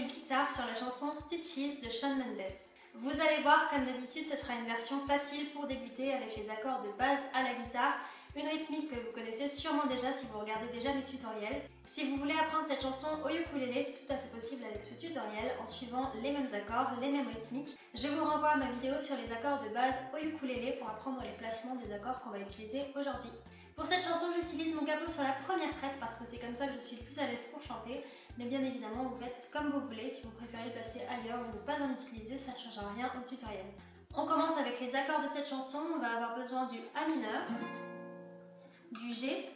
guitare sur la chanson Stitches de Shawn Mendes. Vous allez voir, comme d'habitude, ce sera une version facile pour débuter avec les accords de base à la guitare, une rythmique que vous connaissez sûrement déjà si vous regardez déjà mes tutoriels. Si vous voulez apprendre cette chanson au ukulélé, c'est tout à fait possible avec ce tutoriel en suivant les mêmes accords, les mêmes rythmiques. Je vous renvoie à ma vidéo sur les accords de base au ukulélé pour apprendre les placements des accords qu'on va utiliser aujourd'hui. Pour cette chanson, j'utilise mon capot sur la première frette parce que c'est comme ça que je suis le plus à l'aise pour chanter. Mais bien évidemment, vous faites comme vous voulez. Si vous préférez le placer ailleurs ou ne pas en utiliser, ça ne changera rien au tutoriel. On commence avec les accords de cette chanson. On va avoir besoin du A mineur, du G,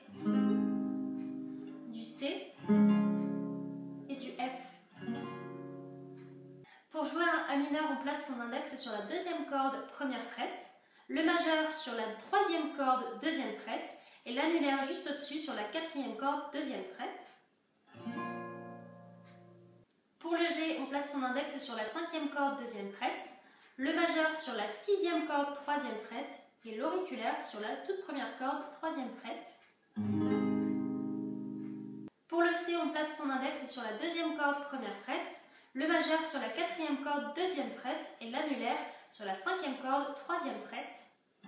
du C et du F. Pour jouer un A mineur, on place son index sur la deuxième corde, première frette, le majeur sur la troisième corde, deuxième frette, et l'annulaire juste au-dessus sur la quatrième corde, deuxième frette. Pour le G, on place son index sur la cinquième corde, deuxième frette, le majeur sur la sixième corde, troisième frette, et l'auriculaire sur la toute première corde, troisième frette. Pour le C, on place son index sur la deuxième corde, première frette, le majeur sur la quatrième corde, deuxième frette, et l'annulaire sur la cinquième corde, troisième frette.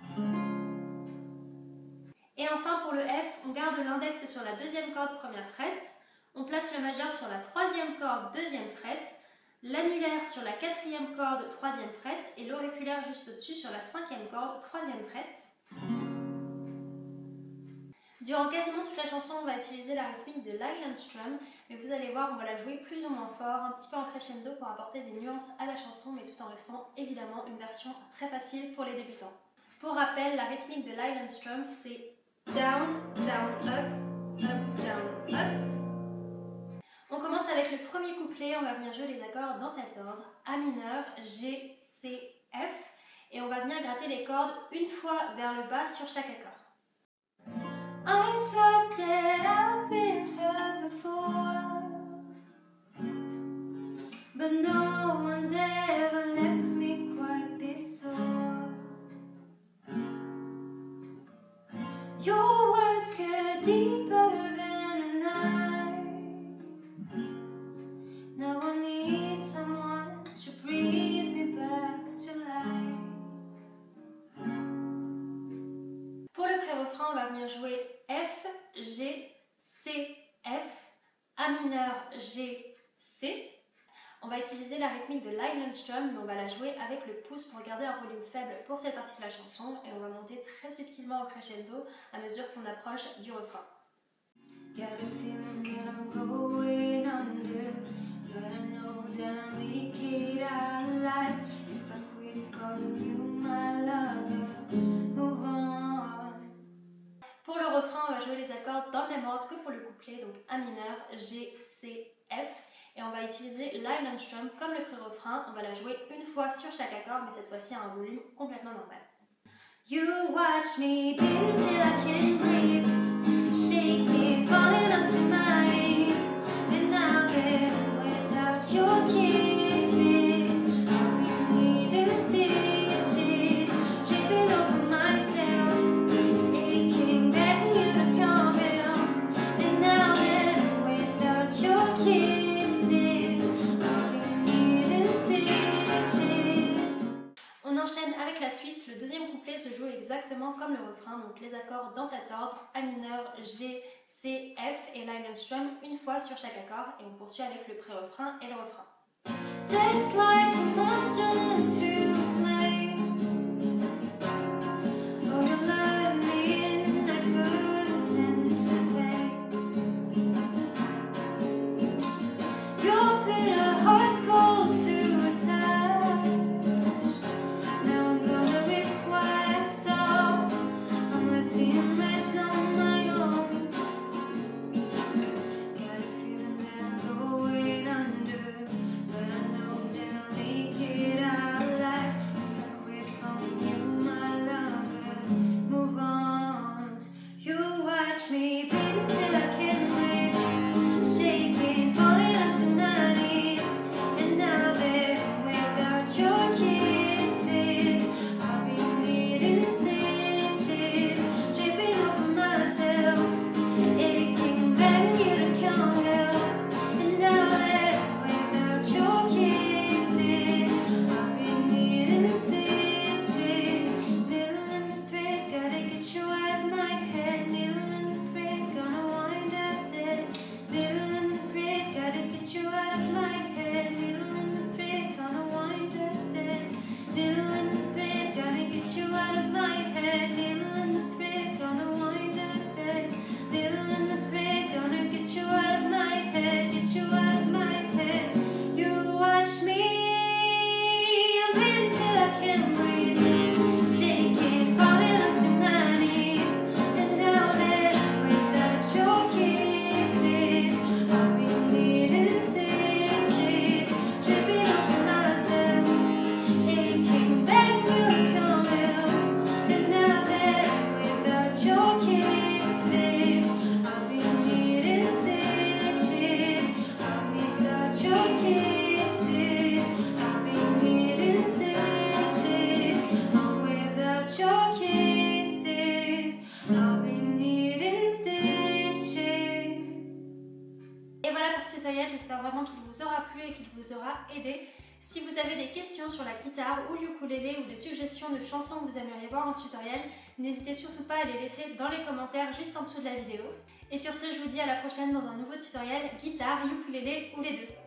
Et enfin pour le F, on garde l'index sur la deuxième corde, première frette, on place le majeur sur la troisième corde, deuxième frette, l'annulaire sur la quatrième corde, troisième frette, et l'auriculaire juste au-dessus sur la cinquième corde, troisième frette. Durant quasiment toute la chanson, on va utiliser la rythmique de l'Highland Strum, mais vous allez voir, on va la jouer plus ou moins fort, un petit peu en crescendo pour apporter des nuances à la chanson, mais tout en restant évidemment une version très facile pour les débutants. Pour rappel, la rythmique de l'Highland Strum, c'est down, down, up, up, down, up. On commence avec le premier couplet, on va venir jouer les accords dans cet ordre, A mineur, G, C, F, et on va venir gratter les cordes une fois vers le bas sur chaque accord. I thought that I've been hurt before, but no one's ever left me quite this sore. Your words cut deeper than a knife. Now I need someone to breathe me back to life. Pour le pré-refrain, on va venir jouer F, G, C, F, A mineur, G, C. On va utiliser la rythmique de l'Highland Strum, mais on va la jouer avec le pouce pour garder un volume faible pour cette partie de la chanson, et on va monter très subtilement au crescendo à mesure qu'on approche du refrain. Got a feeling that I'm going under, but I know that I'll make it out alive. If I quit calling you my lover, move on. Pour le refrain, on va jouer les accords dans le même ordre que pour le couplet, donc A mineur, G, C, F. Et on va utiliser l'Highland Strum comme le pré-refrain. On va la jouer une fois sur chaque accord, mais cette fois-ci à un volume complètement normal. You watch me beat till I can't breathe, shaking, falling onto my knees, and I'll get without your kisses. I'll be needing stitches, tripping over myself, aching, begging you to come down, and now that I'm without your kisses. On enchaîne avec la suite. Le deuxième couplet se joue exactement comme le refrain, donc les accords dans cet ordre, A mineur, G, C, F et l'Highland Strum une fois sur chaque accord, et on poursuit avec le pré-refrain et le refrain. Just like a mountain to flame, oh you let me in, I couldn't sense the pain. Your bitter heart's cold to touch. Now I'm gonna rip what I saw. I'm left seeing right on my own. Got a feeling that I'm going under, but I know that I'll make it out alive. If I quit calling you my lover, move on. You watch me bleed till I can't breathe, shaking, falling onto my knees, and now that I'm without your kisses, I'll be needing stitches, tripping over myself, aching, begging you to come help, and now that I'm without your plu et qu'il vous aura aidé. Si vous avez des questions sur la guitare ou l'ukulélé ou des suggestions de chansons que vous aimeriez voir en tutoriel, n'hésitez surtout pas à les laisser dans les commentaires juste en dessous de la vidéo. Et sur ce, je vous dis à la prochaine dans un nouveau tutoriel guitare, ukulélé ou les deux.